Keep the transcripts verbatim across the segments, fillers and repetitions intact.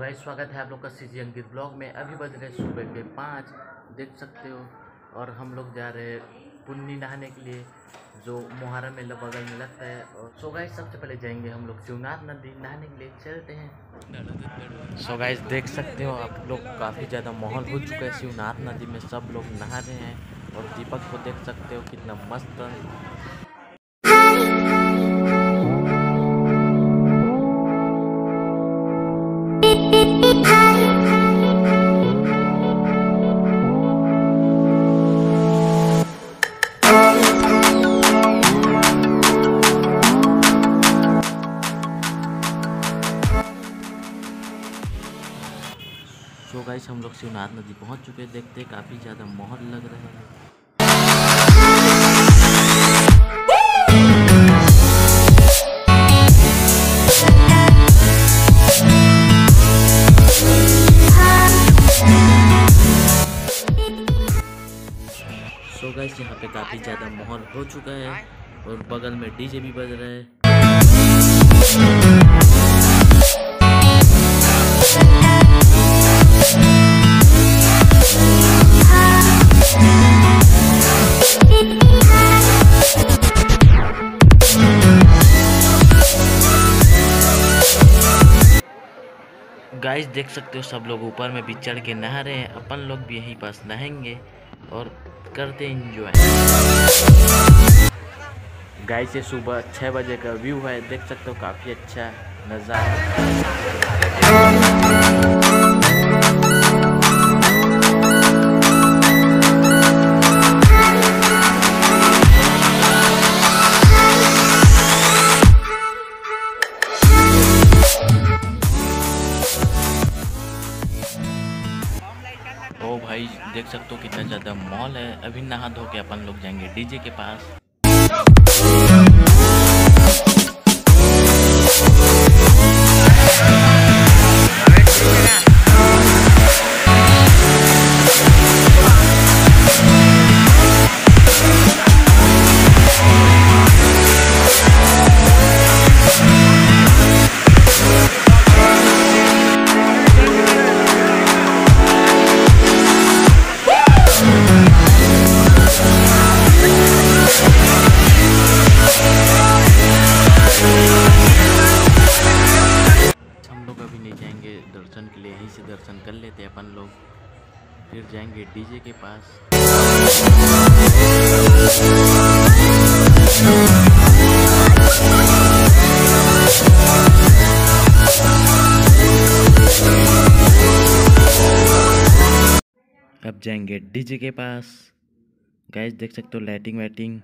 Guys, स्वागत है आप लोग का सीजी अंकित ब्लॉग में। अभी बज रहे सुबह के पाँच, देख सकते हो। और हम लोग जा रहे हैं पुन्नी नहाने के लिए, जो मुहर्रम मेला बगल में लगता है। और सो गाइस, सबसे पहले जाएंगे हम लोग शिवनाथ नदी नहाने के लिए, चलते हैं। सो गाइस, देख सकते हो आप लोग, काफ़ी ज़्यादा माहौल हो चुका है शिवनाथ नदी में, सब लोग नहा रहे हैं। और दीपक को देख सकते हो कितना मस्त। तो गाइस, हम लोग शिवनाथ नदी पहुंच चुके हैं। देखते हैं, काफ़ी ज़्यादा माहौल लग रहा है। सो गाइस, यहाँ पे काफ़ी ज़्यादा माहौल हो चुका है और बगल में डीजे भी बज रहा है। गाइस, देख सकते हो सब लोग ऊपर में भी चढ़ के नहा रहे हैं। अपन लोग भी यहीं पास नहाएंगे और करते एंजॉय। गाइस, ये सुबह छः बजे का व्यू है, देख सकते हो काफ़ी अच्छा नज़ारा। ओ भाई, देख सकते हो कितना ज़्यादा मॉल है। अभी नहा धो के अपन लोग जाएंगे डीजे के पास। दर्शन के लिए यहीं से दर्शन कर लेते हैं अपन लोग, फिर जाएंगे डीजे के पास। अब जाएंगे डीजे के पास। गाइस, देख सकते हो लाइटिंग वाइटिंग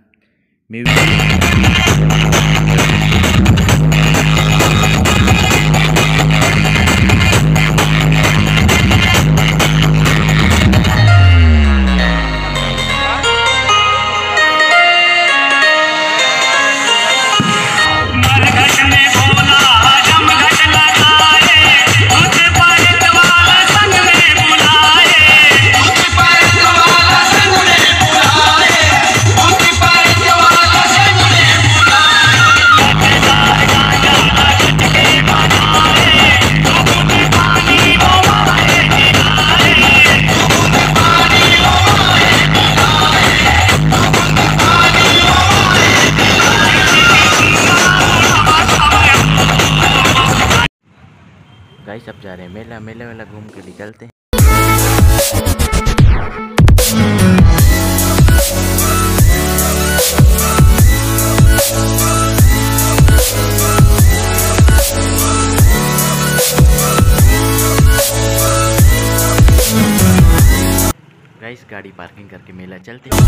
गाइस, अब जा रहे हैं मेला मेले वाला घूम के निकलते हैं। गाइस, गाड़ी पार्किंग करके मेला चलते हैं।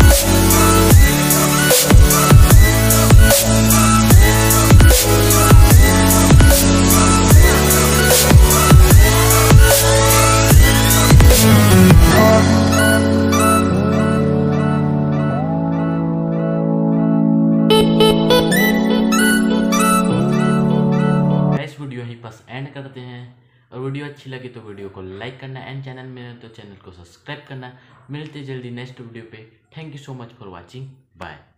वीडियो यहीं पास एंड करते हैं। और वीडियो अच्छी लगी तो वीडियो को लाइक करना, एंड चैनल में है तो चैनल को सब्सक्राइब करना। मिलते जल्दी नेक्स्ट वीडियो पे। Thank you so much for watching. Bye.